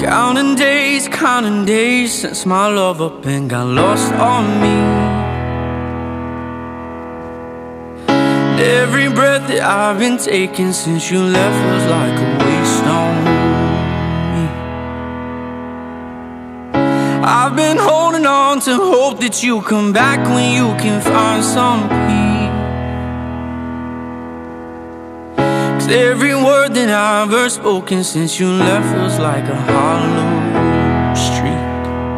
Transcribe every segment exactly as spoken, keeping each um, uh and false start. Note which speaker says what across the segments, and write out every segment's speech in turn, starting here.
Speaker 1: Counting days, counting days since my love up and got lost on me. Every breath that I've been taking since you left feels like a waste on me. I've been holding on to hope that you come back when you can find some peace. 'Cause every word that I've ever spoken since you left feels like a hollow street.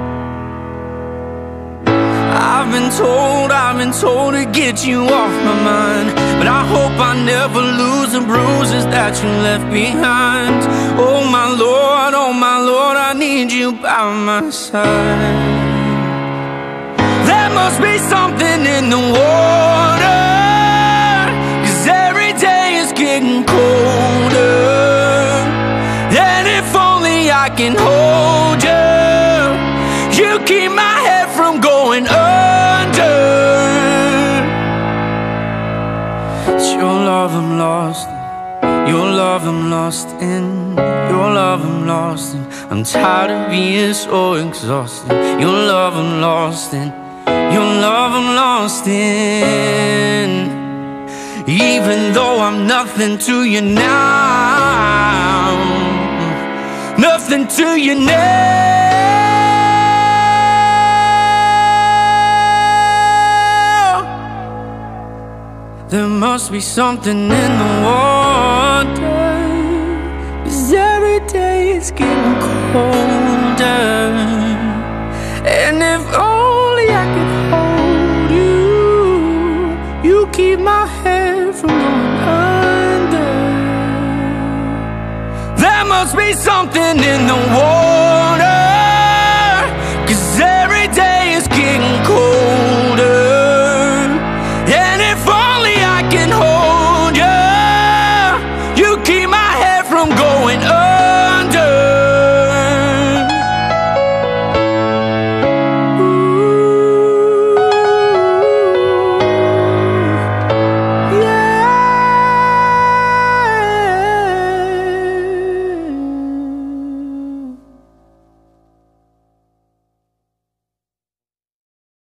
Speaker 1: I've been told, I've been told to get you off my mind, but I hope I never lose the bruises that you left behind. Oh my Lord, oh my Lord, I need you by my side. There must be something in the water, 'cause every day is getting colder. And if only I can hold you, you keep my head from going under. It's your love I'm lost in, your love I'm lost in, your love I'm lost in. I'm tired of being so exhausted. Your love I'm lost in, your love I'm lost in. Even though I'm nothing to you now, nothing to you now. There must be something in the water, 'cause every day it's getting colder. And if only I could hold you, you keep my head from going under. There must be something in the water,